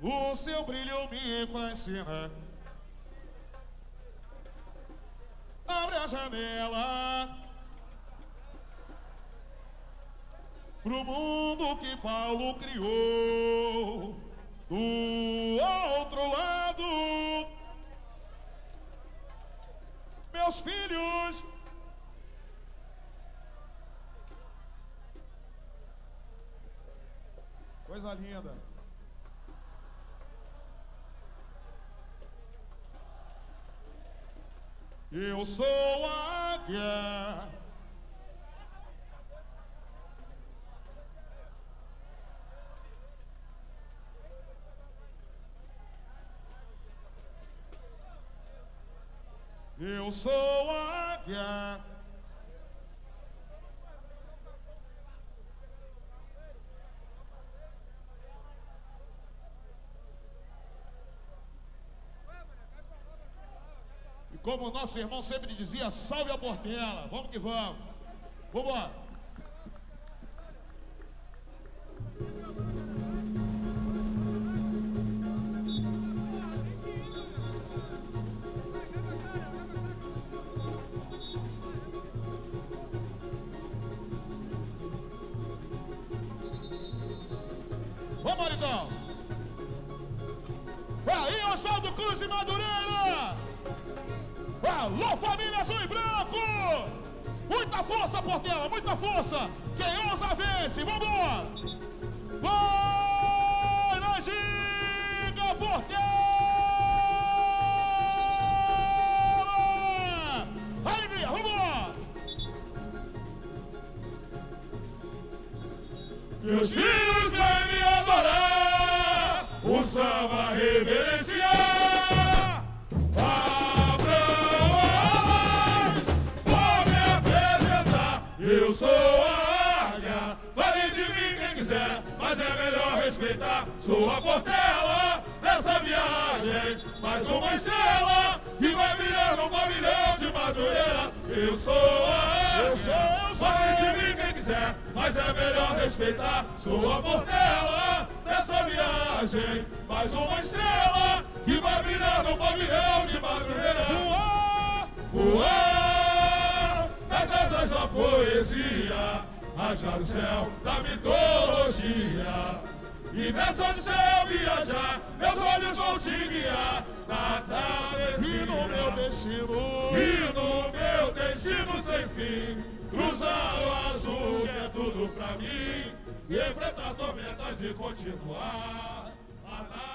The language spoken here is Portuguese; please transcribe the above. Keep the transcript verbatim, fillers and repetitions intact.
o seu brilho me fascina. Abre a janela pro mundo que Paulo criou. Do outro lado, meus filhos coisa linda. Eu sou a águia, eu sou a águia, e como o nosso irmão sempre dizia, salve a Portela. Vamos que vamos. Vamos lá. Vamos, Maridão. Aí, Oswaldo Cruz e Madureira. Alô, família azul e branco. Muita força, Portela, muita força. Quem ousa vence, vambora. Vai na giga, Portela. Alegria, vambora. Meus filhos vêm me adorar, o samba reverenciar. Abram alas, vou me apresentar. Eu sou a águia, fale de mim quem quiser, mas é melhor respeitar. Sou a Portela dessa viagem, mais uma estrela que vai brilhar no pavilhão de Madureira. Eu sou a águia, eu sou, eu sou. Fale de mim quem quiser, mas é melhor respeitar. Sou a Portela dessa viagem, mais uma estrela que vai brilhar no pavilhão de Madureira. Voar, voar nas asas da poesia, rasgar o céu da mitologia. E nessa odisseia viajar, meus olhos vão te guiar na travessia. E no meu destino, e no meu destino sem fim, cruzar o azul que é tudo pra mim, e enfrentar tormentas e continuar a